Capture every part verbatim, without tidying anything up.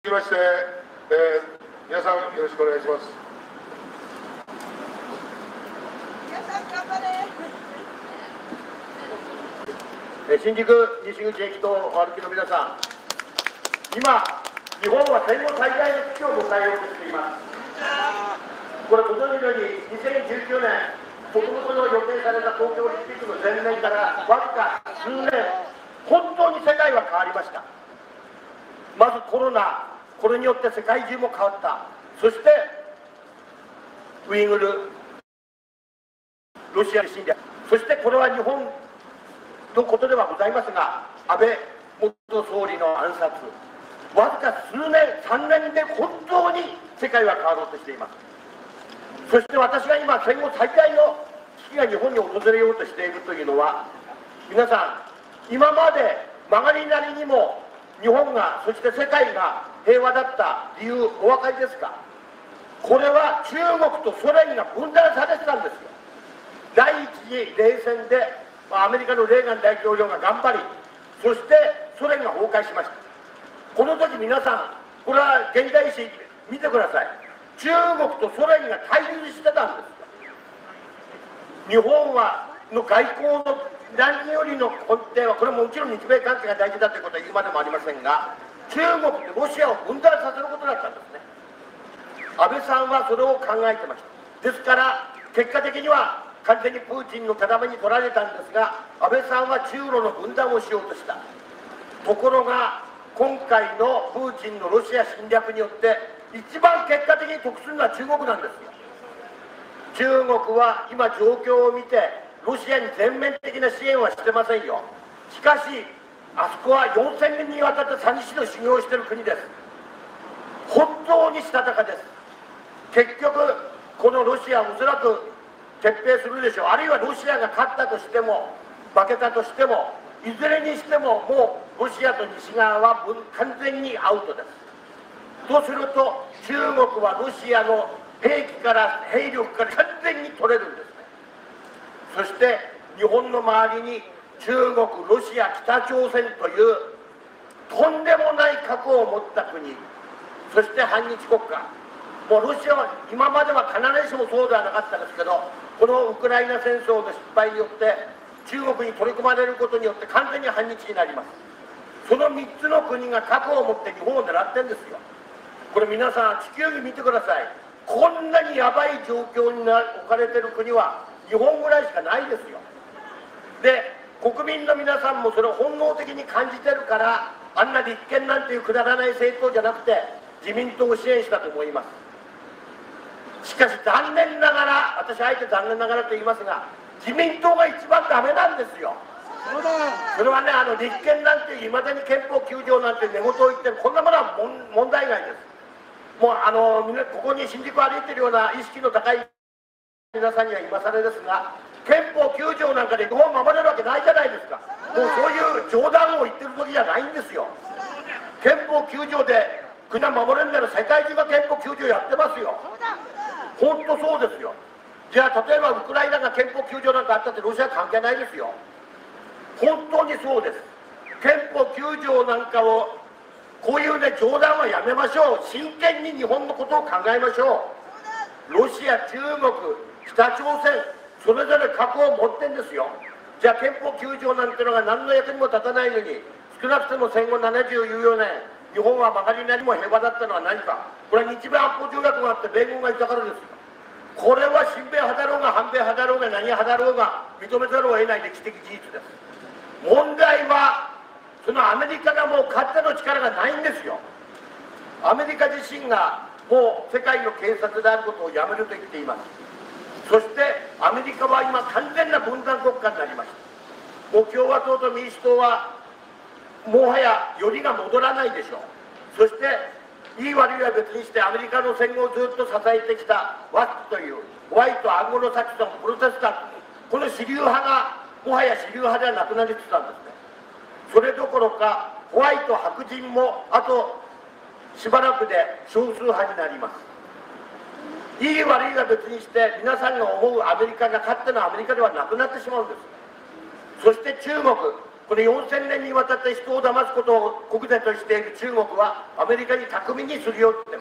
きまして、えー、皆さんよろしくお願いします。 皆さん頑張れ。 新宿西口駅とお歩きの皆さん、今、日本は戦後最大の危機を迎えようとしています。これ、ご存知のように、にせんじゅうきゅうねん、もともとの予定された東京オリンピックの前年からわずか数年、本当に世界は変わりました。まずコロナ、これによって世界中も変わった。そして、ウイグル、ロシア侵略、そしてこれは日本のことではございますが、安倍元総理の暗殺、わずか数年、さんねんで本当に世界は変わろうとしています。そして私が今、戦後最大の危機が日本に訪れようとしているというのは、皆さん、今まで曲がりなりにも日本が、そして世界が平和だった理由、お分かりですか？これは中国とソ連が分断されてたんですよ。第一次冷戦でアメリカのレーガン大統領が頑張り、そしてソ連が崩壊しました。この時皆さん、これは現代史見てください。中国とソ連が対立してたんです。日本はの外交の何よりの根底は、これももちろん日米関係が大事だということは言うまでもありませんが、中国とロシアを分断させることだったんですね。安倍さんはそれを考えてました。ですから結果的には完全にプーチンの手玉に取られたんですが、安倍さんは中ロの分断をしようとした。ところが今回のプーチンのロシア侵略によって一番結果的に得するのは中国なんですよ。中国は今状況を見てロシアに全面的な支援はしてませんよ。しかしあそこはよんせんねんにわたって詐欺師の修行をしている国です。本当にしたたかです。結局このロシアはおそらく撤兵するでしょう。あるいはロシアが勝ったとしても負けたとしても、いずれにしてももうロシアと西側は完全にアウトです。とすると中国はロシアの兵器から兵力から完全に取れるんですね。そして日本の周りに中国、ロシア、北朝鮮というとんでもない核を持った国、そして反日国家、もうロシアは今までは必ずしもそうではなかったですけど、このウクライナ戦争の失敗によって中国に取り込まれることによって完全に反日になります。そのみっつの国が核を持って日本を狙ってるんですよ。これ皆さん地球儀見てください。こんなにやばい状況にな置かれてる国は日本ぐらいしかないですよ。で国民の皆さんもそれを本能的に感じてるから、あんな立憲なんていうくだらない政党じゃなくて自民党を支援したと思います。しかし残念ながら、私あえて残念ながらと言いますが、自民党が一番ダメなんですよ。それはね、あの立憲なんていまだに憲法きゅう条なんて寝言を言ってる、こんなものは問題外です。もうあのここに新宿を歩いてるような意識の高い皆さんには今更ですが、憲法きゅう条なんかで日本を守れるわけないじゃないですか。もうそういう冗談を言ってる時じゃないんですよ。憲法きゅう条で国は守れるなら世界中が憲法きゅう条やってますよ。本当そうですよ。じゃあ例えばウクライナが憲法きゅう条なんかあったってロシア関係ないですよ。本当にそうです。憲法きゅう条なんかをこういうね冗談はやめましょう。真剣に日本のことを考えましょう。ロシア、中国、北朝鮮、それぞれ核を持ってんですよ。じゃあ憲法きゅう条なんてのが何の役にも立たないのに、少なくとも戦後ななじゅうよねん日本は曲がりなりも平和だったのは何か。これは日米安保条約があって米軍がいたからですよ。これは親米派だろうが反米派だろうが何派だろうが認めざるを得ない歴史的事実です。問題はそのアメリカがもう勝手の力がないんですよ。アメリカ自身がもう世界の警察であることをやめると言っています。そしてアメリカは今完全な分断国家になりました。もう共和党と民主党はもはやよりが戻らないでしょう。そしていい悪いは別にしてアメリカの戦後をずっと支えてきたワッツというホワイト・アンゴロサクソン・プロテスタント、この主流派がもはや主流派ではなくなりつつあるんですね。それどころかホワイト白人もあとしばらくで少数派になります。いい悪いは別にして皆さんが思うアメリカが勝手なアメリカではなくなってしまうんです。そして中国、 これよんせんねんにわたって人を騙すことを国是としている中国はアメリカに巧みにすり寄ってます。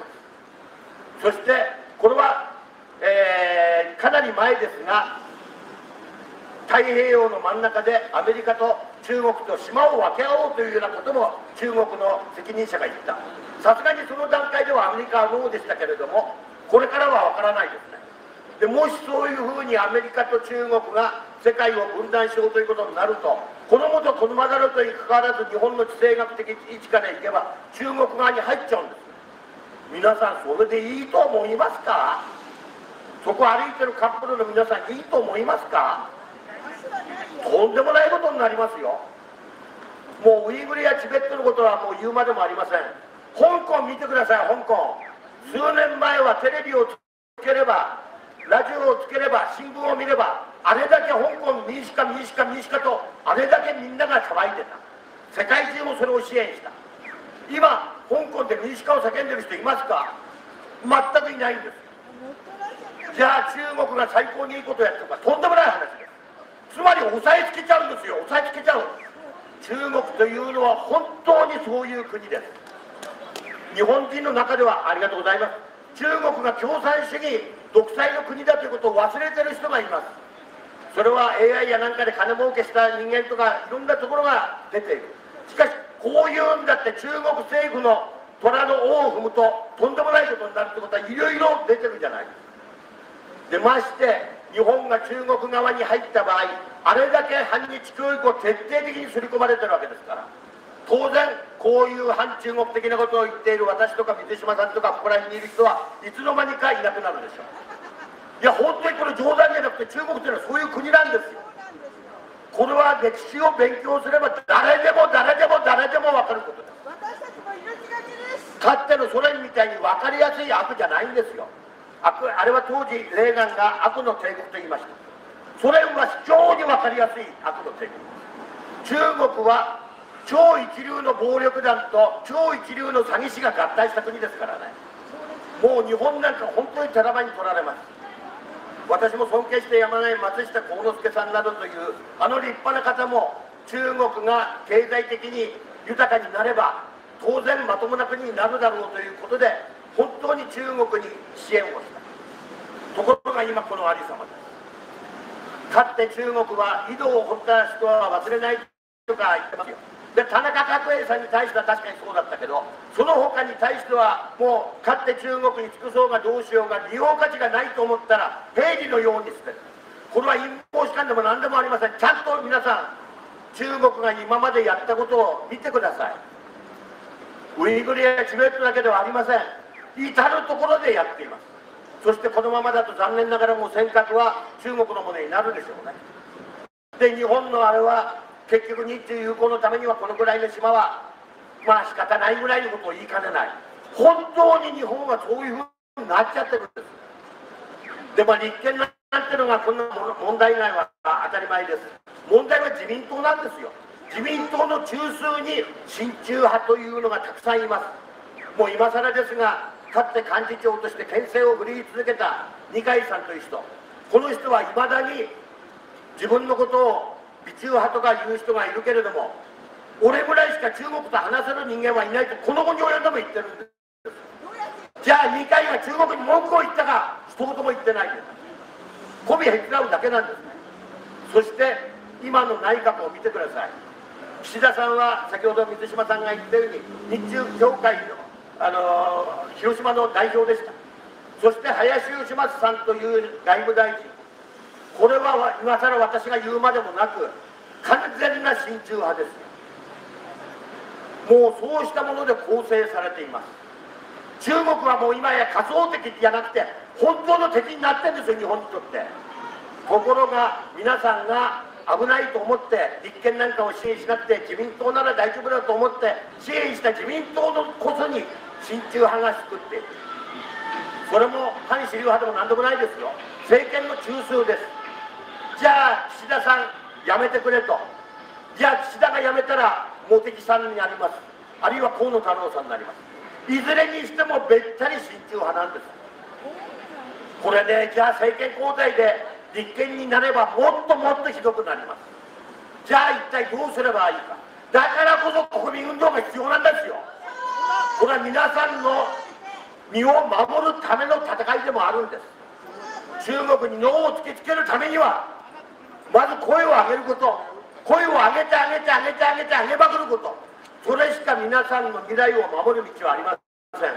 そしてこれは、えー、かなり前ですが、太平洋の真ん中でアメリカと中国と島を分け合おうというようなことも中国の責任者が言った。さすがにその段階ではアメリカはノーでしたけれども、これからは分からないですね。でもしそういうふうにアメリカと中国が世界を分断しようということになると、このもとこのまざるとにかかわらず日本の地政学的位置からいけば中国側に入っちゃうんです。皆さんそれでいいと思いますか？そこ歩いてるカップルの皆さんいいと思いますか？とんでもないことになりますよ。もうウイグルやチベットのことはもう言うまでもありません。香港見てください。香港数年前はテレビをつければラジオをつければ新聞を見ればあれだけ香港民主化民主化民主化とあれだけみんなが騒いでた。世界中もそれを支援した。今香港で民主化を叫んでる人いますか？全くいないんです。じゃあ中国が最高にいいことをやってるか、とんでもない話です。つまり押さえつけちゃうんですよ。押さえつけちゃう。中国というのは本当にそういう国です。日本人の中ではありがとうございます。中国が共産主義独裁の国だということを忘れてる人がいます。それは エーアイ やなんかで金儲けした人間とかいろんなところが出ている。しかしこういうんだって中国政府の虎の尾を踏むととんでもないことになるってことはいろいろ出てるじゃないですか。でまして日本が中国側に入った場合、あれだけ反日教育を徹底的に刷り込まれてるわけですから、当然こういう反中国的なことを言っている私とか水島さんとかここら辺にいる人はいつの間にかいなくなるでしょう。いや本当にこれ冗談じゃなくて中国というのはそういう国なんですよ。これは歴史を勉強すれば誰でも誰でも誰でも分かることです。 私たちも命がけです。 かつてのソ連みたいに分かりやすい悪じゃないんですよ。悪あれは当時レーガンが悪の帝国と言いました。ソ連は非常に分かりやすい悪の帝国。中国は超一流の暴力団と超一流の詐欺師が合体した国ですからね。もう日本なんか本当に手玉に取られます。私も尊敬してやまない松下幸之助さんなどというあの立派な方も中国が経済的に豊かになれば当然まともな国になるだろうということで本当に中国に支援をした。ところが今このありさまです。かつて中国は井戸を掘った人は忘れないとか言ってますよ。で田中角栄さんに対しては確かにそうだったけど、その他に対してはもうかつて中国に尽くそうがどうしようが利用価値がないと思ったら平時のように捨てる。これは陰謀士官でも何でもありません。ちゃんと皆さん中国が今までやったことを見てください。ウイグルやチベットだけではありません。至るところでやっています。そしてこのままだと残念ながらもう尖閣は中国のものになるでしょうね。で日本のあれは結局日中友好のためにはこのぐらいの島はまあ仕方ないぐらいのことを言いかねない。本当に日本はそういうふうになっちゃってるんです。でまあ立憲なんてのがこんな問題外は当たり前です。問題は自民党なんですよ。自民党の中枢に親中派というのがたくさんいます。もう今更ですがかつて幹事長として権勢を振るい続けた二階さんという人、この人はいまだに自分のことを美中派とかいう人がいるけれども、俺ぐらいしか中国と話せる人間はいないとこの後に及んでも言ってるんです。じゃあ二階が中国に文句を言ったか、一言も言ってないです。媚びへつらうだけなんですね。そして今の内閣を見てください。岸田さんは先ほど水島さんが言ったように日中協会の、あのー、広島の代表でした。そして林芳正さんという外務大臣、これは今更私が言うまでもなく完全な親中派です。もうそうしたもので構成されています。中国はもう今や仮想敵じゃなくて本当の敵になってるんですよ、日本にとって。ところが皆さんが危ないと思って立憲なんかを支援しなくて自民党なら大丈夫だと思って支援した自民党のこそに親中派が作っている。それも反主流派でも何でもないですよ。政権の中枢です。じゃあ岸田さん辞めてくれと。じゃあ岸田が辞めたら茂木さんになります。あるいは河野太郎さんになります。いずれにしてもべったり親中派なんです。これね、じゃあ政権交代で立憲になればもっともっとひどくなります。 じゃあ一体どうすればいいか。だからこそ国民運動が必要なんですよ。これは皆さんの身を守るための戦いでもあるんです。中国にノーを突きつけるためには、まず声を上げること、声を上げて上げて上げて上げて上げまくること、それしか皆さんの未来を守る道はありません。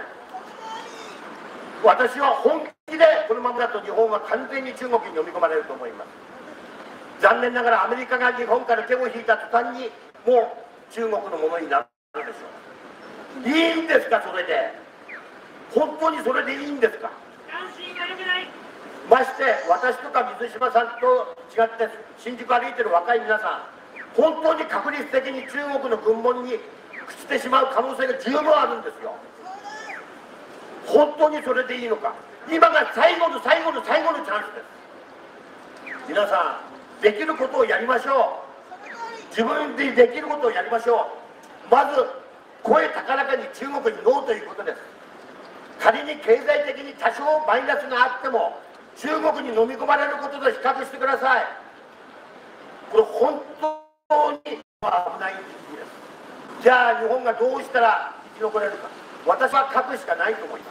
私は本気でこのままだと日本は完全に中国に飲み込まれると思います。残念ながらアメリカが日本から手を引いた途端にもう中国のものになるでしょう。いいんですか、それで。本当にそれでいいんですか。まして私とか水島さんと違って新宿歩いてる若い皆さん、本当に確率的に中国の軍門に朽ちてしまう可能性が十分あるんですよ。本当にそれでいいのか。今が最後の最後の最後のチャンスです。皆さん、できることをやりましょう。自分でできることをやりましょう。まず声高らかに中国にノーということです。仮に経済的に多少マイナスがあっても中国に飲み込まれることと比較してください。これ本当に危ない時期です。じゃあ日本がどうしたら生き残れるか。私は書くしかないと思います。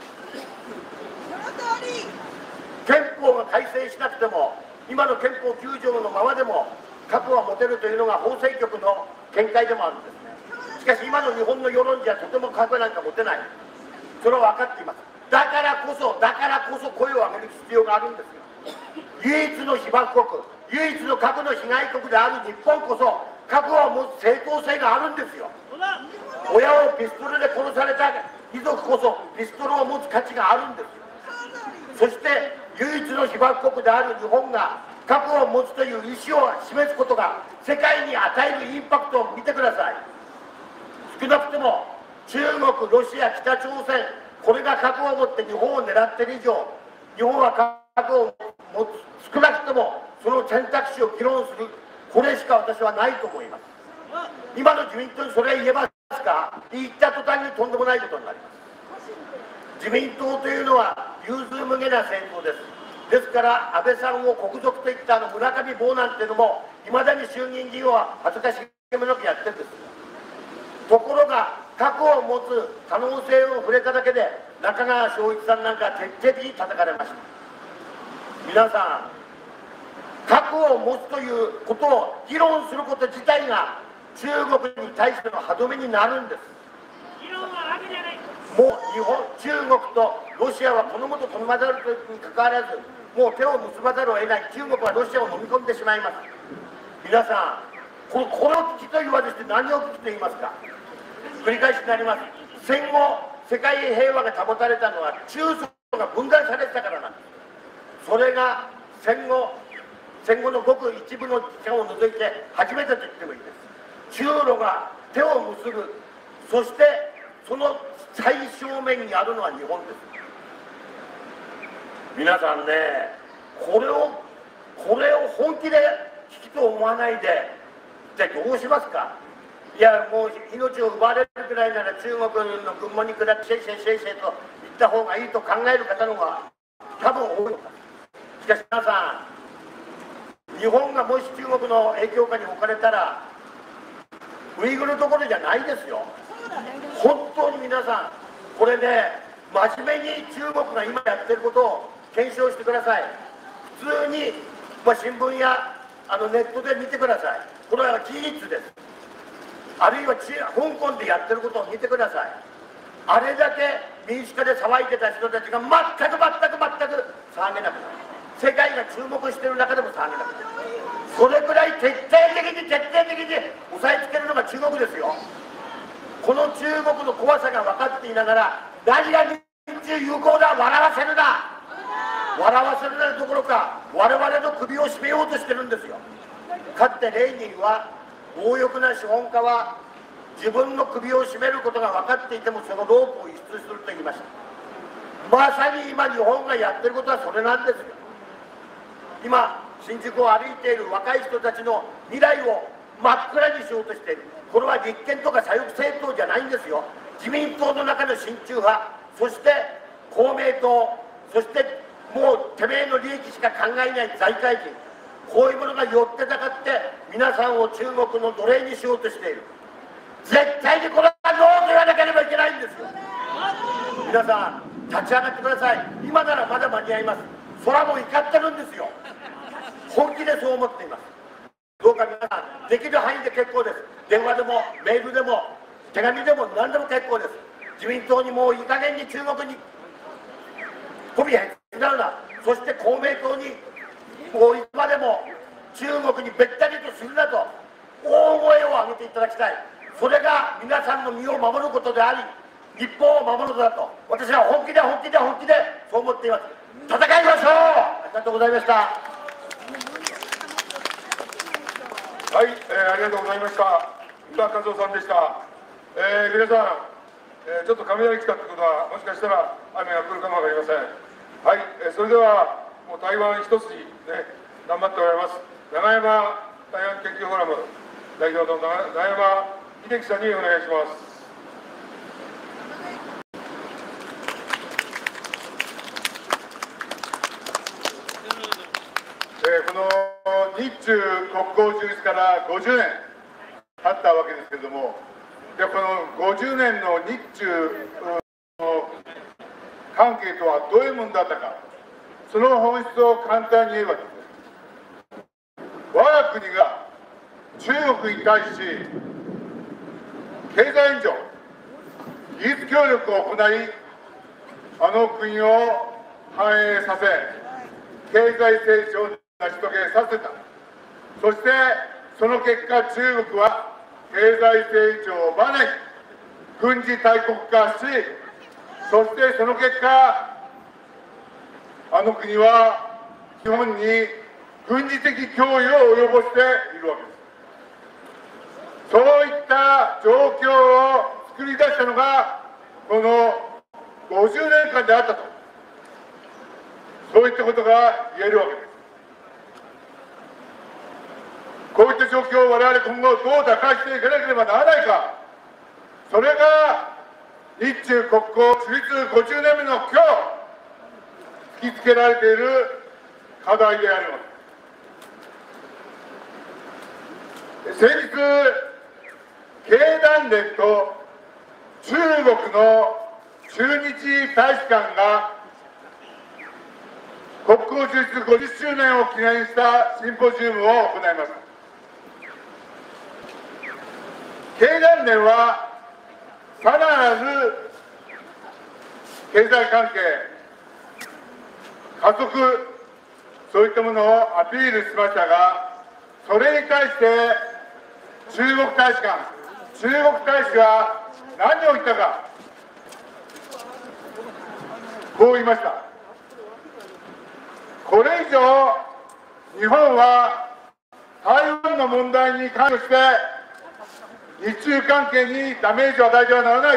憲法が改正しなくても、今の憲法きゅう条のままでも核は持てるというのが法制局の見解でもあるんですね。しかし今の日本の世論じゃとても核なんか持てない。それは分かっています。だからこそだからこそ声を上げる必要があるんですよ。唯一の被爆国、唯一の核の被害国である日本こそ核を持つ正当性があるんですよ。親をピストルで殺された遺族こそピストルを持つ価値があるんですよ。そして唯一の被爆国である日本が核を持つという意思を示すことが世界に与えるインパクトを見てください。少なくとも中国、ロシア、北朝鮮、これが核を持って日本を狙っている以上、日本は核を持つ、少なくともその選択肢を議論する、これしか私はないと思います。今の自民党にそれは言えますか。言った途端にとんでもないことになります。自民党というのは融通無碍な政党です。ですから安倍さんを国賊と言ったあの村上坊なんていうのもいまだに衆議院議員は恥ずかしげもなくやってるんです。ところが核を持つ可能性を触れただけで中川昭一さんなんか徹底的に叩かれました。皆さん、核を持つということを議論すること自体が中国に対しての歯止めになるんです。もう日本、中国とロシアはこのもとこのまざるにかかわらずもう手を結ばざるを得ない。中国はロシアを飲み込んでしまいます。皆さん、このこの危機と言わずして何を危機と言いますか。繰り返しになります。戦後世界平和が保たれたのは中ソが分断されてたからなんです。それが戦後戦後のごく一部の期間を除いて初めてと言ってもいいです。中ロが手を結ぶ。そしてその最正面にあるのは日本です。皆さんね、これをこれを本気で危機と思わないで一体どうしますか。いや、もう命を奪われるくらいなら中国の軍門に下ってシェイシェイシェイシェイと言った方がいいと考える方の方が多分多いのか。しかし皆さん、日本がもし中国の影響下に置かれたらウイグルどころじゃないですよ。本当に皆さん、これね、真面目に中国が今やってることを検証してください。普通に、まあ、新聞やあのネットで見てください。これは事実です。あるいは香港でやってることを見てください。あれだけ民主化で騒いでた人たちが全く全く全く騒げなくなる。世界が注目している中でも騒げなくなる。それくらい徹底的に徹底的に押さえつけるのが中国ですよ。この中国の怖さが分かっていながら、何が日中友好だ、笑わせるな、笑わせるなどころか我々の首を絞めようとしてるんですよ。かつてレーニンは強欲な資本家は自分の首を絞めることが分かっていてもそのロープを輸出すると言いました。まさに今日本がやってることはそれなんですよ。今新宿を歩いている若い人たちの未来を真っ暗にしようとしている。これは立憲とか左翼政党じゃないんですよ。自民党の中の親中派、そして公明党、そしてもうてめえの利益しか考えない財界人、 こういうものが寄ってたかって皆さんを中国の奴隷にしようとしている。絶対にこれはノーと言わなければいけないんですよ。皆さん立ち上がってください。今ならまだ間に合います。空も怒ってるんですよ。本気でそう思っています。どうか皆さんできる範囲で結構です。電話でもメールでも手紙でも何でも結構です。自民党にもういい加減に中国に媚びへつらうな。そして公明党にもういつまでも中国にべったりとするなと大声を上げていただきたい。それが皆さんの身を守ることであり日本を守ることだと私は本気で本気で本気でそう思っています。戦いましょう。ありがとうございました。 はい、えー、ありがとうございました。今和夫さんでした。えー、皆さん、えー、ちょっと雷来たってことはもしかしたら雨が来るかもわかりません。はい、えー、それではもう台湾一筋ね頑張っておられます永山台湾研究フォーラム代表の永山秀樹さんにお願いします。えー、この日中国交樹立からごじゅうねん経ったわけですけれども、でこのごじゅうねんの日中の関係とはどういうものだったか、その本質を簡単に言えばですね、我が国が中国に対し経済援助、技術協力を行い、あの国を繁栄させ、経済成長を成し遂げさせた。そしてその結果、中国は経済成長をバネに軍事大国化し、そしてその結果、あの国は日本に軍事的脅威を及ぼしているわけです。そういった状況を作り出したのがこのごじゅうねんかんであったと、そういったことが言えるわけです。こういった状況を我々今後どう打開していかなければならないか、それが日中国交樹立ごじゅうねんめの今日突きつけられている課題であります。先日経団連と中国の駐日大使館が国交樹立ごじゅっしゅうねんを記念したシンポジウムを行いました。経団連はさらなる経済関係加速、そういったものをアピールしましたが、それに対して中国大使館、中国大使は何を言ったか、こう言いました。これ以上日本は台湾の問題に関して日中関係にダメージを与えてはならない、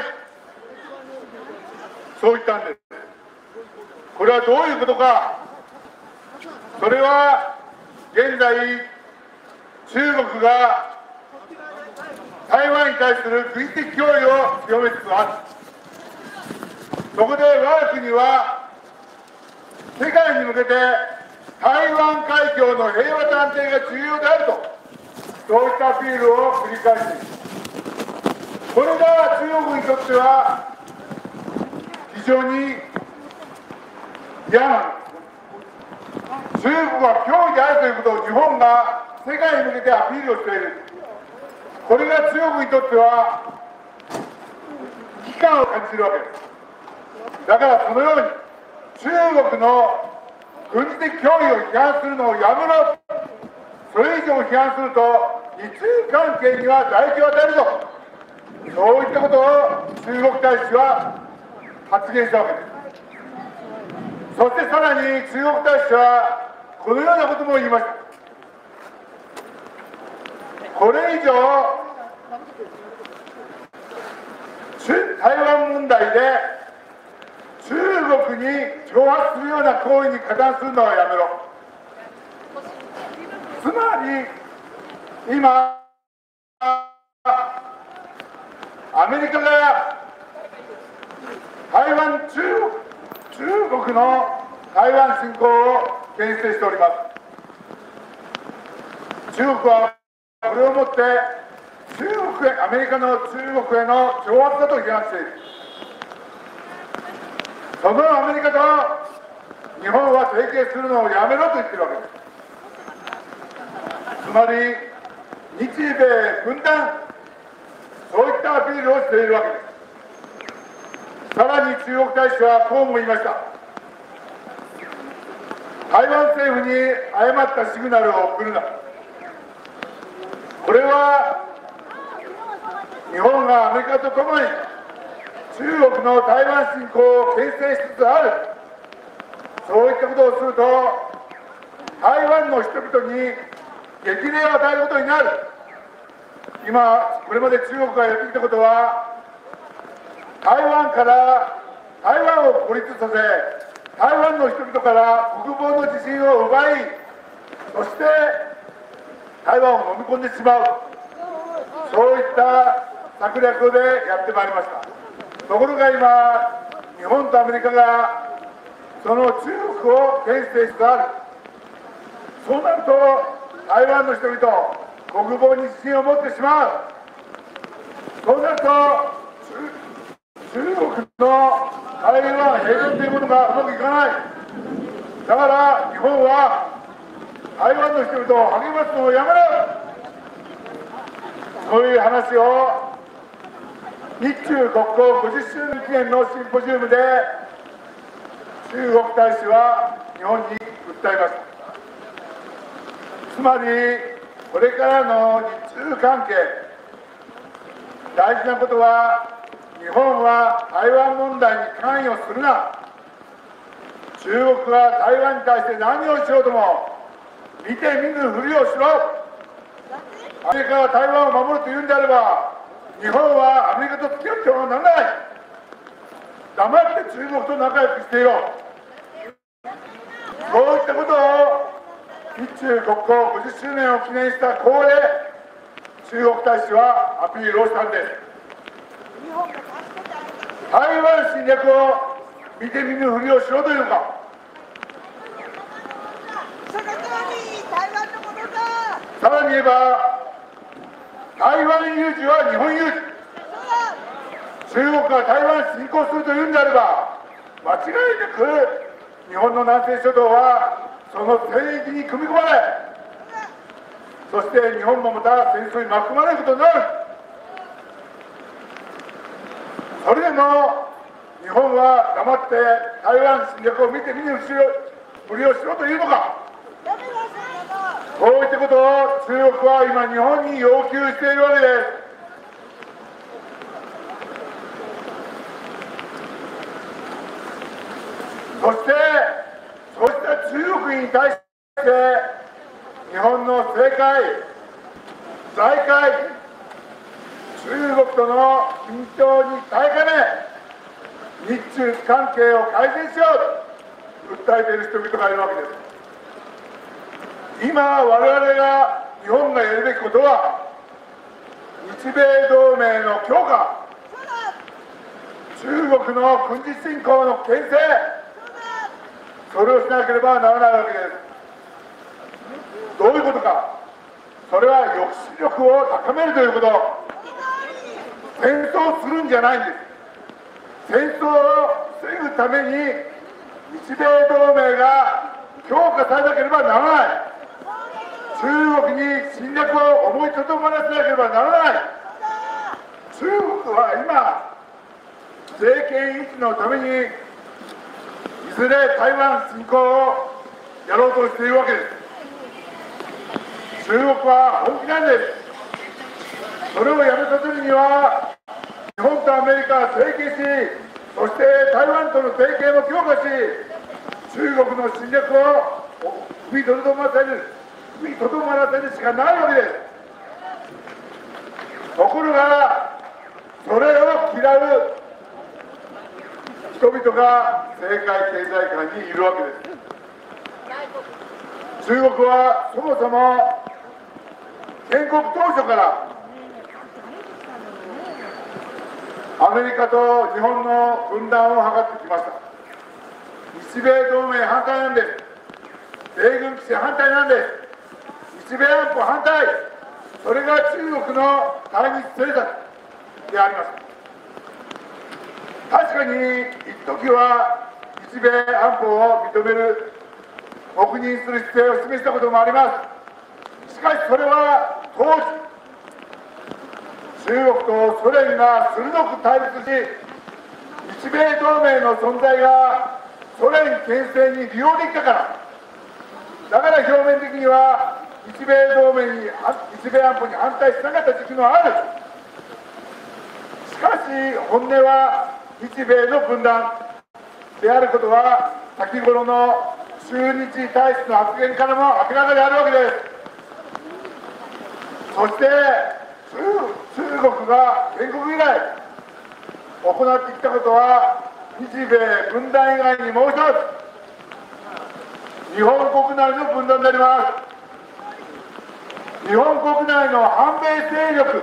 そう言ったんです。これはどういうことか。それは現在中国が台湾に対する軍事的脅威を強めつつある。そこで我が国は世界に向けて台湾海峡の平和と安定が重要であると、そういったアピールを繰り返しています。これが中国にとっては非常に嫌なんです。中国は脅威であるということを日本が世界に向けてアピールをしている。これが中国にとっては危機感を感じるわけです。だからそのように中国の軍事的脅威を批判するのをやめろ、それ以上批判すると日中関係には打撃を与えるぞ、そういったことを中国大使は発言したわけです。そしてさらに中国大使はこのようなことも言いました。これ以上台湾問題で中国に挑発するような行為に加担するのはやめろ。つまり今アメリカが台湾中国中国の台湾侵攻を牽制しております。 中国はこれをもって中国へ、アメリカの中国への挑発だと批判している。そのアメリカと日本は提携するのをやめろと言っているわけです。つまり日米分断、そういったアピールをしているわけです。さらに中国大使はこうも言いました。台湾政府に誤ったシグナルを送るな。これは日本がアメリカとともに中国の台湾侵攻を牽制しつつある、そういったことをすると台湾の人々に激励を与えることになる。今これまで中国がやってきたことは、台湾から台湾を孤立させ、台湾の人々から国防の自信を奪い、そして台湾を飲み込んでしまう、そういった策略でやってまいりました。ところが今、日本とアメリカがその中国を牽制しつつある。そうなると台湾の人々、国防に自信を持ってしまう。そうなると中国の台湾平和というものがうまくいかない。だから日本は台湾の人々を励ますのをやめろ、そういう話を日中国交ごじゅっしゅうねん記念のシンポジウムで中国大使は日本に訴えました。つまりこれからの日中関係、大事なことは、日本は台湾問題に関与するな、中国が台湾に対して何をしようとも見て見ぬふりをしろ。アメリカが台湾を守るというんであれば、日本はアメリカと付き合ってはならない。黙って中国と仲良くしていろ。こういったことを日中国交ごじゅっしゅうねんを記念した講で中国大使はアピールをしたんです。台湾侵略を見て見ぬふりをしろというのか。 その通り、台湾のものだ。 さらに言えば、台湾有事は日本有事。中国が台湾侵攻するというんであれば、間違いなく日本の南西諸島はその戦域に組み込まれ、そして日本もまた戦争に巻き込まれることになる。それでも日本は黙って台湾侵略を見て見ぬふりをしろというのか。こういったことを中国は今日本に要求しているわけです。そしてそうした中国に対して日本の政界、財界、中国との緊張に耐えかね、日中関係を改善しようと訴えている人々がいるわけです。今我々が日本がやるべきことは、日米同盟の強化、中国の軍事侵攻の牽制、それをしなければならないわけです。どういうことか。それは抑止力を高めるということ。戦争するんじゃないんです。戦争を防ぐために日米同盟が強化されなければならない。中国に侵略を思いとどまらせなければならない。中国は今政権維持のためにいずれ台湾侵攻をやろうとしているわけです。中国は本気なんです。それをやめさせるには、日本とアメリカが提携し、そして台湾との提携も強化し、中国の侵略を踏みとどまらせる、踏みとどまらせるしかないわけです。ところが、それを嫌う人々が政界経済界にいるわけです。中国はそもそも建国当初からアメリカと日本の分断を図ってきました。日米同盟反対なんです。米軍基地反対なんです。 日米安保反対、それが中国の対日政策であります。確かに一時は日米安保を認める、黙認する姿勢を示したこともあります。しかしそれは当時、中国とソ連が鋭く対立し、日米同盟の存在がソ連牽制に利用できたから、だから表面的には日米同盟に、日米安保に反対しなかった時期もある。しかし本音は日米の分断であることは、先頃の駐日大使の発言からも明らかであるわけです。そして中国が建国以来行ってきたことは、日米分断以外にもう一つ、日本国内の分断であります。日本国内の反米勢力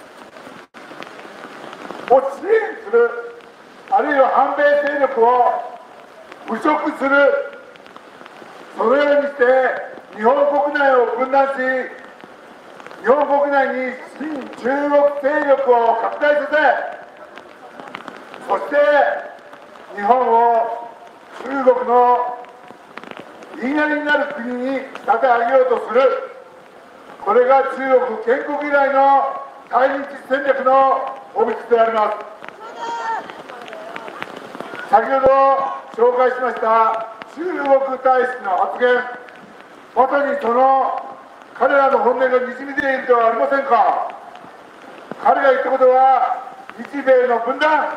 を支援する、あるいは反米勢力を侮辱する、そのようにして日本国内を分断し、日本国内に親中国勢力を拡大させ、そして日本を中国の言いなりになる国に立て上げようとする、これが中国建国以来の対日戦略の本質であります。先ほど紹介しました中国大使の発言、まさにその彼らの本音がにじみ出ているではありませんか。彼が言ったことは、日米の分断、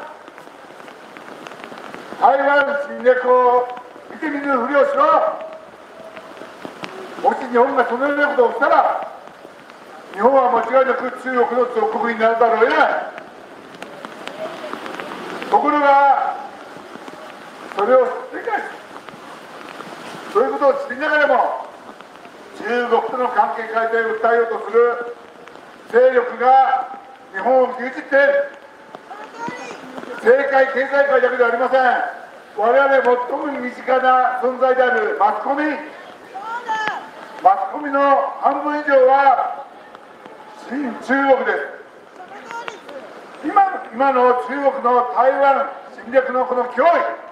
台湾侵略を見て見ぬふりをしろ。もし日本がそのようなことをしたら、日本は間違いなく中国の属国になるだろうを得ない。ところが、それを理解し、そういうことを知りながらも、中国との関係改善を訴えようとする勢力が日本を牛耳っている。政界、経済界だけではありません。我々最も身近な存在であるマスコミ、マスコミの半分以上は親中国です。今、今の中国の台湾侵略のこの脅威、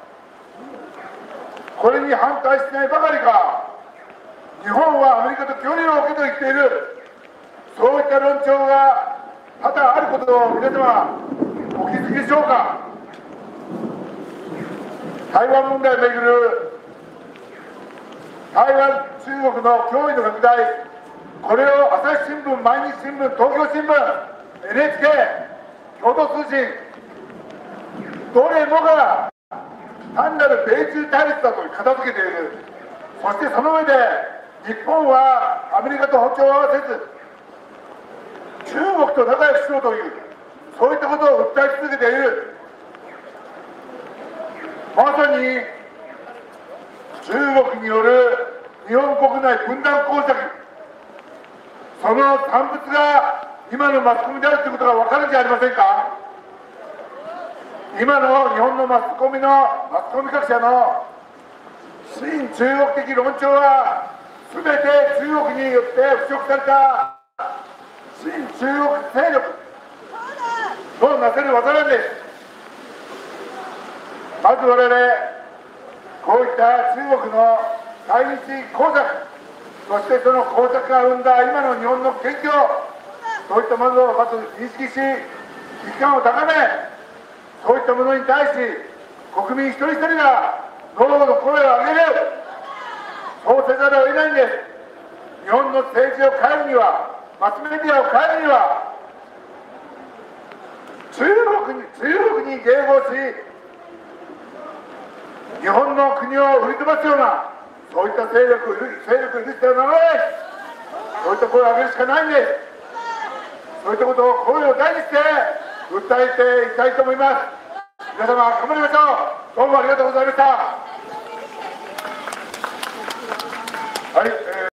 これに反対しないばかりか、日本はアメリカと距離を置けと言っている、そういった論調が多々あることを皆様お気づきでしょうか。台湾問題をめぐる台湾中国の脅威の拡大、これを朝日新聞、毎日新聞、東京新聞、エヌエイチケー、共同通信、どれもが単なる米中対立だと片付けている。そしてその上で日本はアメリカと歩調を合わせず中国と仲良くしようという、そういったことを訴え続けている。まさに中国による日本国内分断工作、その産物が今のマスコミであるということが分かるんじゃありませんか。今の日本のマスコミのマスコミ各社の親中国的論調は、すべて中国によって腐食された親中国勢力のなせる技なんです。まず我々、こういった中国の対日工作、そしてその工作が生んだ今の日本の現況、そういったものをまず認識し、危機感を高め、そういったものに対し、国民一人一人がノーの声を上げる、そうせざるを得ないんです。日本の政治を変えるには、マスメディアを変えるには、中国に、中国に迎合し、日本の国を売り飛ばすような、そういった勢力、勢力に許してはならない、そういった声を上げるしかないんです。そういったことを声を大にして訴えていきたいと思います。皆様、頑張りましょう。どうもありがとうございました。はい。